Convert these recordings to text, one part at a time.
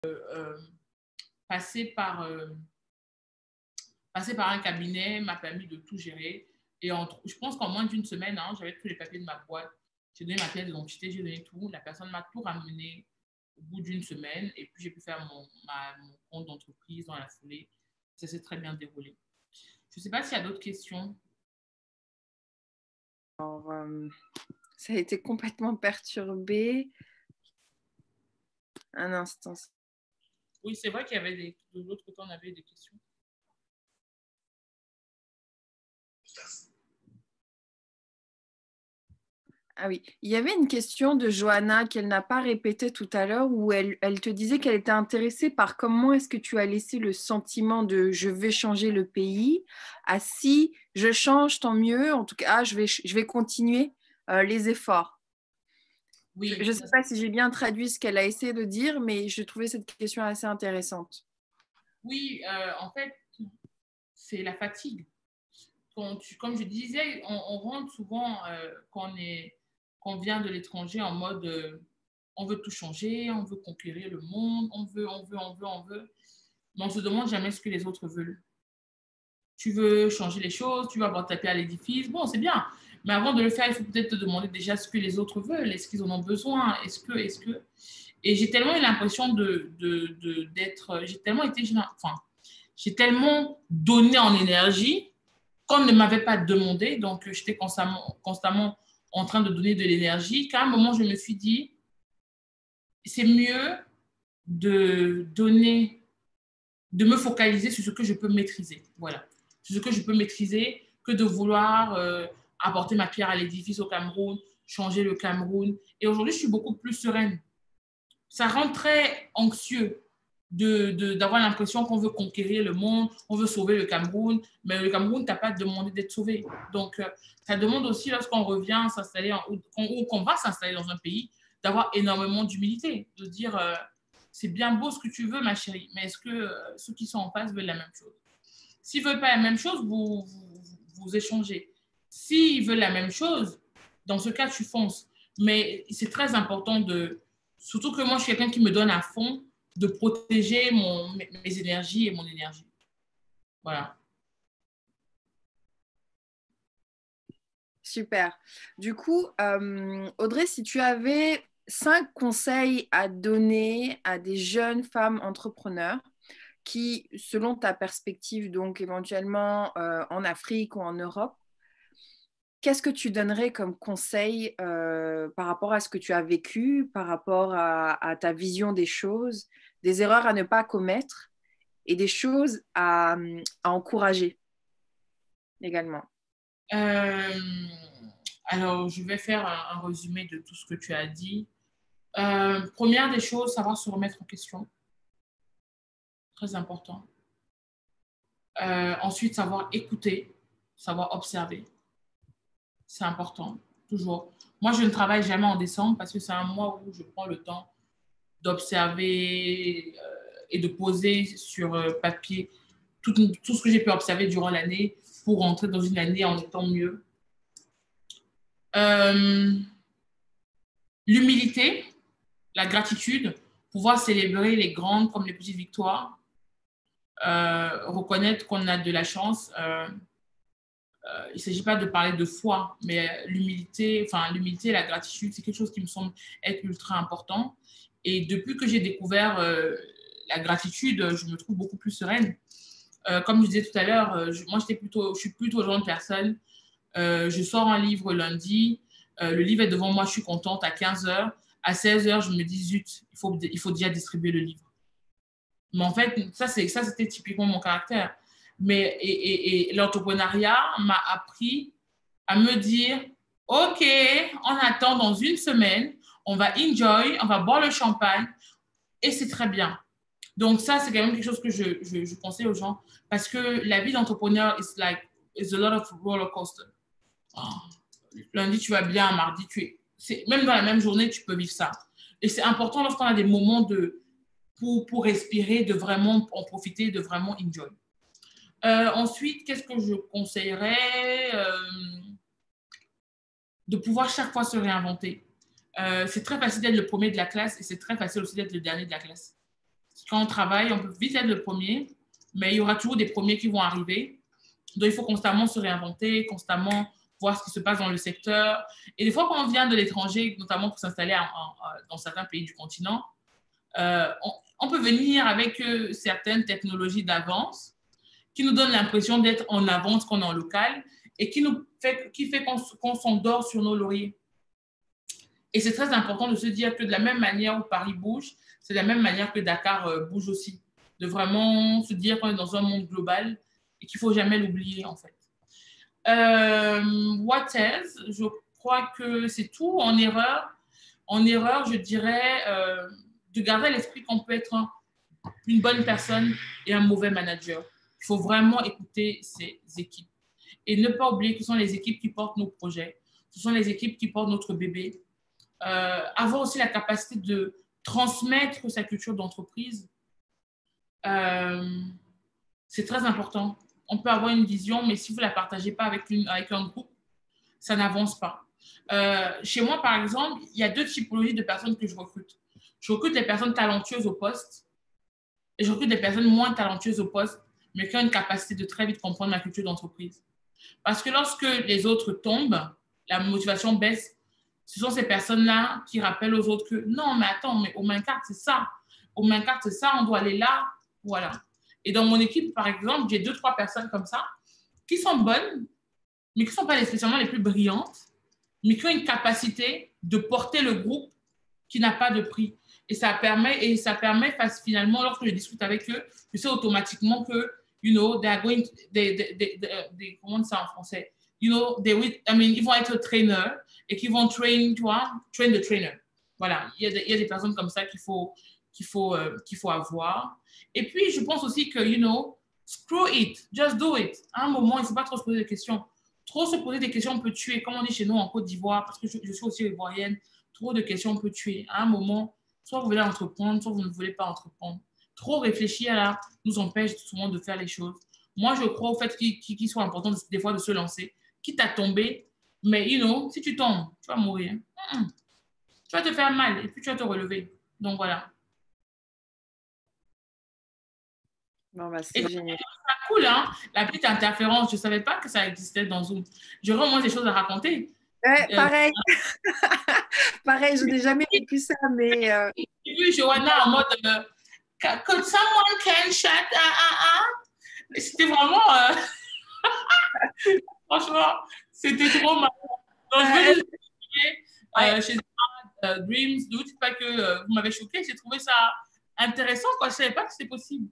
passer par un cabinet m'a permis de tout gérer. Et je pense qu'en moins d'une semaine, hein, j'avais tous les papiers de ma boîte. J'ai donné ma pièce d'identité, j'ai donné tout. La personne m'a tout ramené au bout d'une semaine. Et puis, j'ai pu faire mon compte d'entreprise dans la foulée. Ça s'est très bien déroulé. Je ne sais pas s'il y a d'autres questions. Alors, ça a été complètement perturbé. Un instant. Oui, c'est vrai qu'il y avait de l'autre côté, on avait des questions. Ah oui, il y avait une question de Johanna qu'elle n'a pas répétée tout à l'heure où elle te disait qu'elle était intéressée par comment est-ce que tu as laissé le sentiment de je vais changer le pays à si je change, tant mieux, en tout cas, je vais continuer les efforts. Oui, je ne sais pas si j'ai bien traduit ce qu'elle a essayé de dire, mais je trouvais cette question assez intéressante. Oui, en fait, c'est la fatigue. Comme je disais, on rentre souvent quand on vient de l'étranger en mode on veut tout changer, on veut conquérir le monde, on veut. Mais on ne se demande jamais ce que les autres veulent. Tu veux changer les choses, tu veux avoir ta pierre à l'édifice, bon, c'est bien. Mais avant de le faire, il faut peut-être te demander déjà ce que les autres veulent. Est-ce qu'ils en ont besoin? Est-ce que... Et j'ai tellement eu l'impression d'être... J'ai tellement été... Enfin, j'ai tellement donné en énergie qu'on ne m'avait pas demandé. Donc, j'étais constamment en train de donner de l'énergie. Qu'à un moment, je me suis dit, c'est mieux de donner, de me focaliser sur ce que je peux maîtriser. Voilà. Sur ce que je peux maîtriser que de vouloir apporter ma pierre à l'édifice au Cameroun, changer le Cameroun. Et aujourd'hui, je suis beaucoup plus sereine. Ça rend très anxieux d'avoir l'impression qu'on veut conquérir le monde, on veut sauver le Cameroun, mais le Cameroun t'a pas demandé d'être sauvé. Donc, ça demande aussi, lorsqu'on revient s'installer, ou qu'on va s'installer dans un pays, d'avoir énormément d'humilité, de dire, c'est bien beau ce que tu veux, ma chérie, mais est-ce que ceux qui sont en face veulent la même chose? S'ils ne veulent pas la même chose, vous échangez. S'ils veulent la même chose, dans ce cas, tu fonces. Mais c'est très important surtout que moi, je suis quelqu'un qui me donne à fond, de protéger mes énergies et mon énergie. Voilà. Super. Du coup, Audrey, si tu avais 5 conseils à donner à des jeunes femmes entrepreneurs qui, selon ta perspective, donc éventuellement en Afrique ou en Europe, qu'est-ce que tu donnerais comme conseil par rapport à ce que tu as vécu, par rapport à ta vision des choses, des erreurs à ne pas commettre et des choses à encourager également? Alors, je vais faire un résumé de tout ce que tu as dit. Première des choses, savoir se remettre en question. Très important. Ensuite, savoir écouter, savoir observer. C'est important, toujours. Moi, je ne travaille jamais en décembre parce que c'est un mois où je prends le temps d'observer et de poser sur papier tout ce que j'ai pu observer durant l'année pour rentrer dans une année en étant mieux. L'humilité, la gratitude, pouvoir célébrer les grandes comme les petites victoires, reconnaître qu'on a de la chance. Il ne s'agit pas de parler de foi, mais l'humilité et la gratitude, c'est quelque chose qui me semble être ultra important. Et depuis que j'ai découvert la gratitude, je me trouve beaucoup plus sereine. Comme je disais tout à l'heure, je suis plutôt le genre de personne. Je sors un livre lundi, le livre est devant moi, je suis contente à 15h. À 16h, je me dis, zut, il faut déjà distribuer le livre. Mais en fait, ça c'était typiquement mon caractère. Mais, et l'entrepreneuriat m'a appris à me dire, OK, on attend dans une semaine, on va enjoy, on va boire le champagne et c'est très bien. Donc ça, c'est quand même quelque chose que je conseille aux gens parce que la vie d'entrepreneur is a lot of roller coaster. Oh. Lundi, tu vas bien, mardi, même dans la même journée, tu peux vivre ça. Et c'est important lorsqu'on a des moments pour respirer, de vraiment en profiter, de vraiment enjoy. Ensuite, qu'est-ce que je conseillerais de pouvoir chaque fois se réinventer. C'est très facile d'être le premier de la classe et c'est très facile aussi d'être le dernier de la classe. Quand on travaille, on peut vite être le premier, mais il y aura toujours des premiers qui vont arriver. Donc, il faut constamment se réinventer, constamment voir ce qui se passe dans le secteur. Et des fois, quand on vient de l'étranger, notamment pour s'installer dans certains pays du continent, on peut venir avec certaines technologies d'avance qui nous donnent l'impression d'être en avance qu'on est en local et qui fait qu'on s'endort sur nos lauriers. Et c'est très important de se dire que de la même manière où Paris bouge, c'est de la même manière que Dakar bouge aussi. De vraiment se dire qu'on est dans un monde global et qu'il ne faut jamais l'oublier, en fait. What else? Je crois que c'est tout. En erreur, je dirais de garder à l'esprit qu'on peut être une bonne personne et un mauvais manager. Il faut vraiment écouter ses équipes et ne pas oublier que ce sont les équipes qui portent nos projets, ce sont les équipes qui portent notre bébé. Avoir aussi la capacité de transmettre sa culture d'entreprise, c'est très important. On peut avoir une vision, mais si vous ne la partagez pas avec un groupe, ça n'avance pas. Chez moi, par exemple, il y a deux typologies de personnes que je recrute. Je recrute les personnes talentueuses au poste et je recrute des personnes moins talentueuses au poste, mais qui ont une capacité de très vite comprendre ma culture d'entreprise. Parce que lorsque les autres tombent, la motivation baisse. Ce sont ces personnes-là qui rappellent aux autres que non, mais attends, mais au main carte, c'est ça. Au main carte, c'est ça, on doit aller là. Voilà. Et dans mon équipe, par exemple, j'ai 2-3 personnes comme ça qui sont bonnes, mais qui ne sont pas spécialement les plus brillantes, mais qui ont une capacité de porter le groupe qui n'a pas de prix. Et ça permet finalement, lorsque je discute avec eux, je sais automatiquement que, you know, they are going, comment on dit ça en français? You know, ils vont être trainers et qui vont train, tu vois, train the trainer. Voilà, il y a des personnes comme ça qu'il faut avoir. Et puis, je pense aussi que, you know, screw it, just do it. À un moment, il ne faut pas trop se poser des questions. Trop se poser des questions peut tuer, comme on dit chez nous en Côte d'Ivoire, parce que je suis aussi ivoirienne. Trop de questions peut tuer. À un moment, soit vous voulez entreprendre, soit vous ne voulez pas entreprendre. Trop réfléchir là nous empêche souvent de faire les choses. Moi, je crois au fait qu'il soit important des fois de se lancer, quitte à tomber. Mais, you know, si tu tombes, tu vas mourir. Tu vas te faire mal et puis tu vas te relever. Donc, voilà. Non, bah, c'est génial. C'est cool, hein? La petite interférence, je ne savais pas que ça existait dans Zoom. J'aurais au moins des choses à raconter. Pareil. Pareil, je n'ai jamais vécu ça, mais... J'ai vu Johanna en mode could someone can chat? C'était vraiment... franchement, c'était trop marrant. Donc, je veux juste chez Dreams, ne dites pas que vous m'avez choqué. J'ai trouvé ça intéressant, quoi. Je ne savais pas que c'était possible.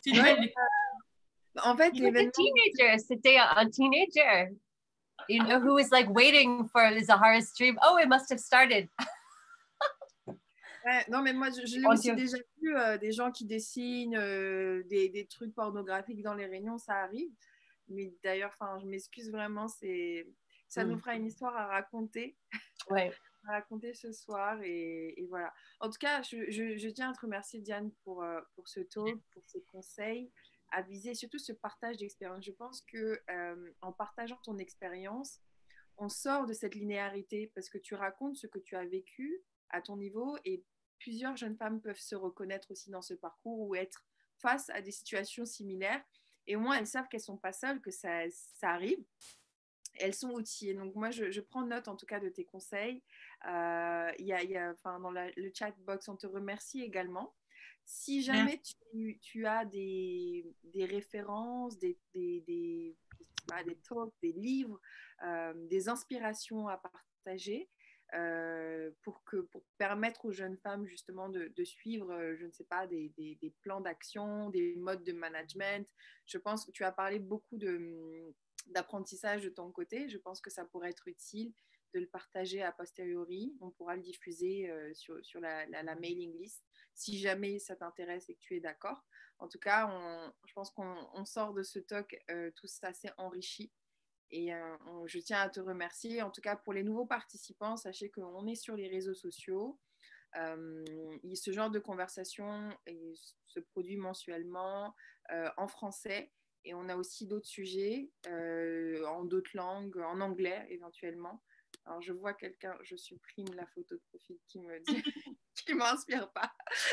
En fait, l'événement... C'était un teenager. You know, who was like waiting for Zahara's stream. Oh, it must have started. Ouais, non, mais moi, je l'ai aussi déjà vu, des gens qui dessinent des trucs pornographiques dans les réunions, ça arrive. Mais d'ailleurs, je m'excuse vraiment, ça nous fera une histoire à raconter. Ouais. À raconter ce soir et voilà. En tout cas, je tiens à te remercier, Diane, pour ce talk, pour ces conseils à viser, surtout ce partage d'expérience. Je pense que en partageant ton expérience, on sort de cette linéarité parce que tu racontes ce que tu as vécu à ton niveau et plusieurs jeunes femmes peuvent se reconnaître aussi dans ce parcours ou être face à des situations similaires et au moins elles savent qu'elles ne sont pas seules, que ça arrive. Elles sont outillées. Donc moi, je prends note en tout cas de tes conseils. Dans le chat box, on te remercie également. Si jamais tu as des références, des talks, des livres, des inspirations à partager pour permettre aux jeunes femmes justement de suivre, je ne sais pas, des plans d'action, des modes de management. Je pense que tu as parlé beaucoup d'apprentissage de ton côté. Je pense que ça pourrait être utile de le partager a posteriori. On pourra le diffuser sur la mailing list si jamais ça t'intéresse et que tu es d'accord. En tout cas, je pense qu'on sort de ce talk tous assez enrichis. Et je tiens à te remercier. En tout cas, pour les nouveaux participants, sachez qu'on est sur les réseaux sociaux. Ce genre de conversation se produit mensuellement en français. Et on a aussi d'autres sujets en d'autres langues, en anglais éventuellement. Alors, je vois quelqu'un, je supprime la photo de profil qui me dit, qui ne m'inspire pas.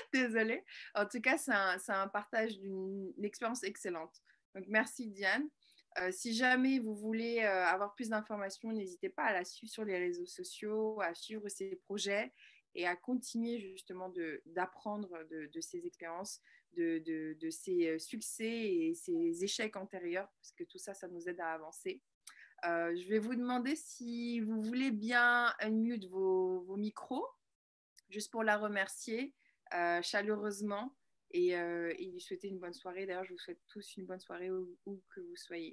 Désolée. En tout cas, c'est un partage d'une expérience excellente. Donc, merci Diane. Si jamais vous voulez avoir plus d'informations, n'hésitez pas à la suivre sur les réseaux sociaux, à suivre ses projets et à continuer justement d'apprendre de ses expériences, de ses succès et ses échecs antérieurs, parce que tout ça, ça nous aide à avancer. Je vais vous demander si vous voulez bien unmute vos micros, juste pour la remercier chaleureusement et lui souhaiter une bonne soirée. D'ailleurs, je vous souhaite tous une bonne soirée où que vous soyez.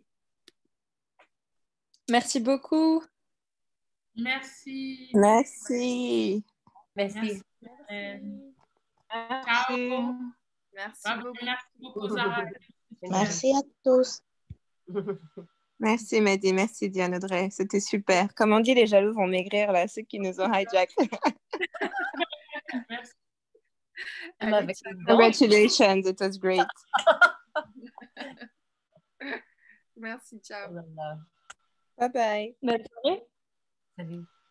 Merci beaucoup. Merci. Merci. Merci. Ciao. Merci beaucoup. Merci beaucoup, Zara. Merci à tous. Merci Mehdi, merci Diane Audrey, c'était super. Comme on dit, les jaloux vont maigrir là, ceux qui nous ont hijack. Merci. Allez, Congratulations, it was great. merci, ciao. Bye bye. Bonne soirée. Salut.